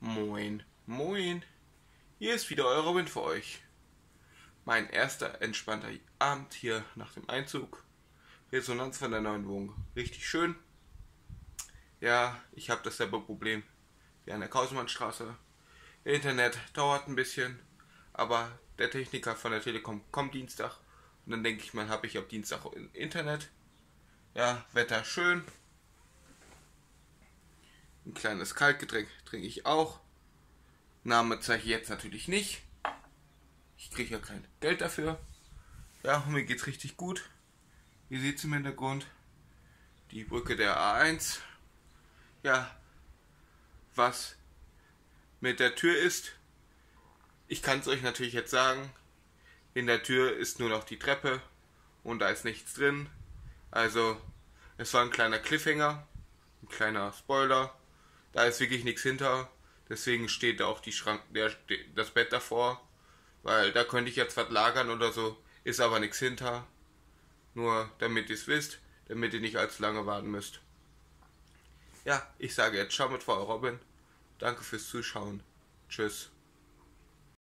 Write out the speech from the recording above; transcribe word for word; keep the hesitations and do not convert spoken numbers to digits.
Moin, moin. Hier ist wieder euer Robin für euch. Mein erster entspannter Abend hier nach dem Einzug. Resonanz von der neuen Wohnung. Richtig schön. Ja, ich habe dasselbe Problem wie an der Kausemannstraße. Internet dauert ein bisschen, aber der Techniker von der Telekom kommt Dienstag. Und dann denke ich mal, habe ich ab Dienstag Internet. Ja, Wetter schön. Ein kleines Kaltgetränk trinke ich auch. Name zeige ich jetzt natürlich nicht. Ich kriege ja kein Geld dafür. Ja, mir geht's richtig gut. Ihr seht es im Hintergrund. Die Brücke der A eins. Ja, was mit der Tür ist, ich kann es euch natürlich jetzt sagen. In der Tür ist nur noch die Treppe und da ist nichts drin. Also, es war ein kleiner Cliffhanger, ein kleiner Spoiler. Da ist wirklich nichts hinter. Deswegen steht da auch die Schrank, der, das Bett davor. Weil da könnte ich jetzt was lagern oder so. Ist aber nichts hinter. Nur damit ihr es wisst, damit ihr nicht allzu lange warten müsst. Ja, ich sage jetzt ciao mit Frau Robin. Danke fürs Zuschauen. Tschüss.